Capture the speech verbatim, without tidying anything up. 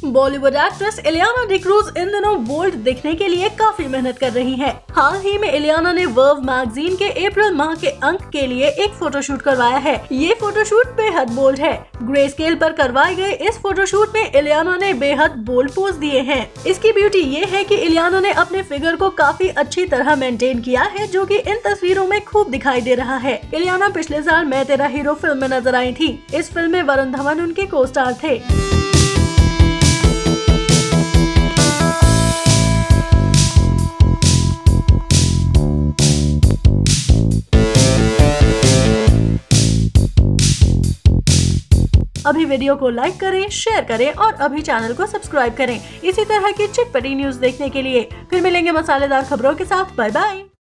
Bollywood actress Ileana D'Cruz इन दिनों bold दिखने के लिए काफी मेहनत कर रही हैं। हाल ही में इलियाना ने वर्व मैगजीन के अप्रैल माह के अंक के लिए एक फोटोशूट करवाया है। ये फोटोशूट बेहद बोल्ड है। ग्रे स्केल पर करवाए गए इस फोटोशूट में इलियाना ने बेहद बोल्ड पोज दिए हैं। इसकी ब्यूटी ये है कि इलियाना ने अपने फिगर को काफी अच्छी तरह मेंटेन किया है, जो कि इन तस्वीरों में खूब दिखाई दे रहा है। इलियाना पिछले साल मैं तेरा हीरो फिल्म में नजर आई थी। इस फिल्म में वरुण धवन उनके को स्टार थे। अभी वीडियो को लाइक करें, शेयर करें और अभी चैनल को सब्सक्राइब करें इसी तरह की चिटपटी न्यूज देखने के लिए। फिर मिलेंगे मसालेदार खबरों के साथ। Bye bye.